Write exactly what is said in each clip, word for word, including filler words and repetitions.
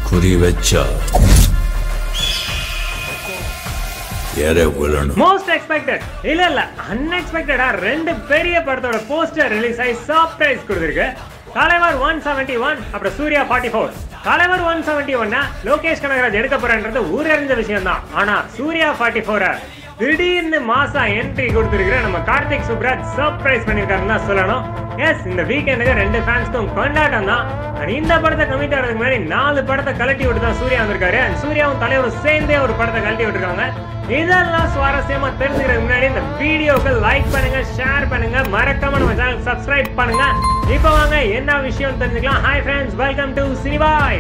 குறி வச்சா Most expected இல்ல இல்ல unexpected ரெண்டு பெரிய படத்தோட போஸ்டர் ரிலீஸ் ஆகி சர்ப்ரைஸ் கொடுத்திருக்கு. தலைவர் one seventy-one அப்புறம் சூர்யா forty-four. தலைவர் one seventy-one லோகேஷ் கனகராஜ் எடுக்க போறன்றது ஊரறிஞ்ச விஷயம் தான். ஆனா சூர்யா forty-four திடீர்னு மாசா என்ட்ரி கொடுத்திருக்கிற நம்ம கார்த்திக் சுப்ராஜ் சர்ப்ரைஸ் பண்ணிருக்காருன்னு தான் சொல்லணும். எஸ், இந்த வீக்கெண்டுக்கு ரெண்டு ஃபேன்ஸ்க்கும் கொண்டாட்டம் தான். இந்த படத்தை கமிட் ஆகிறதுக்கு முன்னாடி நாலு படத்தை கலட்டி விட்டு தான் சூர்யா வந்திருக்காரு. அண்ட் சூர்யாவும் தலைவரும் சேர்ந்தே ஒரு படத்தை கலட்டி விட்டுருக்காங்க. இதெல்லாம் சுவாரஸ்யமா தெரிஞ்சுக்கிறதுக்கு முன்னாடி இந்த வீடியோக்கு லைக் பண்ணுங்க, ஷேர் பண்ணுங்க, மறக்காம நம்ம சேனல் சப்ஸ்கிரைப் பண்ணுங்க. இப்போ வாங்க என்ன விஷயம் தெரிஞ்சுக்கலாம். ஹாய் ஃப்ரெண்ட்ஸ், வெல்கம் டு சினிபாய்.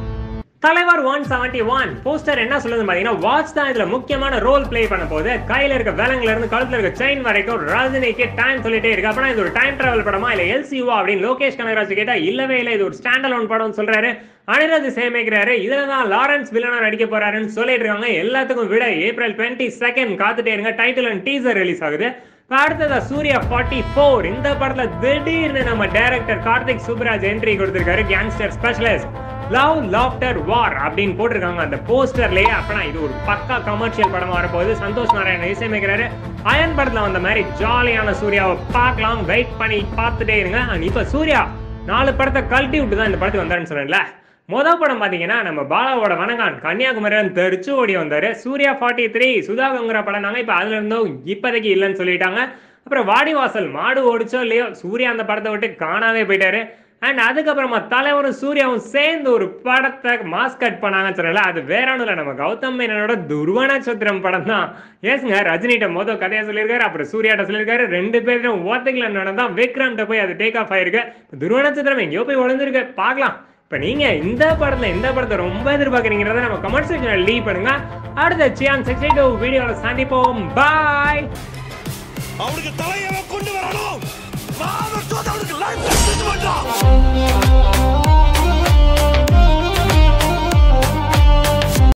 தலைவர் one seventy-one போஸ்டர் என்ன சொல்லுது பாத்தீங்கன்னா, வாட்ச் தான் இதுல முக்கியமான ரோல் பிளே பண்ண போது. கையில இருக்க விலங்குல இருந்து கழுத்துல இருக்க செயின் வரைக்கும் ரஜினிக்கு டைம் சொல்லிட்டே இருக்கு. அப்பனா இது ஒரு டைம் டிராவல் படமா இல்ல எல்சியூவா அப்படின்னு லோகேஷ் கனகராஜ் கேட்டா இல்லவே இல்லை, இது ஒரு ஸ்டாண்ட் அலோன் படம் சொல்றாரு. அனிருத் சேமிக்கிறாரு. இதுலதான் லாரன்ஸ் வில்லனா நடிக்க போறாருன்னு சொல்லிட்டு இருக்காங்க. எல்லாத்துக்கும் விட ஏப்ரல் டுவெண்ட்டி செகண்ட் காத்துட்டே இருங்க. டைட்டில் அண்ட் டீசர் ரிலீஸ் ஆகுது. அடுத்ததா சூர்யா forty-four. இந்த படத்துல திடீர்னு நம்ம டைரக்டர் கார்த்திக் சுப்ராஜ் என்ட்ரி கொடுத்திருக்காரு. Gangster specialist love laughter war அப்படின்னு போட்டிருக்காங்க அந்த போஸ்டர்லயே. அப்பனா இது ஒரு பக்கா கமர்ஷியல் படமா வரப்போகுது. சந்தோஷ் நாராயணன் இசையமைக்கிறாரு. அயன் படத்துல வந்த மாதிரி ஜாலியான சூர்யாவை பார்க்கலாம். வெயிட் பண்ணி பார்த்துட்டே இருங்க. இப்ப சூர்யா நாலு படத்தை கழட்டி விட்டு தான் இந்த படத்துக்கு வந்தாருன்னு சொன்னேன்ல. முதல் படம் பாத்தீங்கன்னா நம்ம பாலாவோட வனங்கான் கன்னியாகுமரியில தெரிச்சு ஓடி வந்தாரு. சூர்யா forty-three சுதாகங்கிற படம் நாங்க இப்ப அதுல இருந்தோம் இப்போதைக்கு இல்லைன்னு சொல்லிட்டாங்க. அப்புறம் வாடிவாசல் மாடு ஓடிச்சோ இல்லையோ சூர்யா அந்த படத்தை விட்டு காணாவே போயிட்டாரு. அண்ட் அதுக்கப்புறமா தலைவரும் சூர்யாவும் சேர்ந்து ஒரு படத்தை மாஸ் கட் பண்ணாங்கன்னு சொல்லல. அது வேற ஒன்றும் இல்லை, நம்ம கௌதம் மேனனோட துருவ நட்சத்திரம் படம் தான். ஏசுங்க, ரஜினிகிட்ட மொதல் கதையா சொல்லியிருக்காரு, அப்புறம் சூர்யாட்ட சொல்லியிருக்காரு. ரெண்டு பேரும் ஓத்தைகளை நடந்தா விக்ரம்கிட்ட போய் அது டேக் ஆஃப் ஆயிருக்கு. துருவ நட்சத்திரம் எங்கேயோ போய் உழந்திருக்கு, பார்க்கலாம். இப்ப நீங்க இந்த படத்துல எந்த படத்தை ரொம்ப எதிர்பார்க்கறீங்கிறத நம்ம கமெண்ட் செக்ஷன்ல லீவ் பண்ணுங்க. அடுத்த சியான் sixty-two வீடியோல சந்திப்போம். பாய். அவனுக்கு தலையவ கொண்டு வரணும். நான் அவனுக்கு லைஃப் செட் பண்றேன்.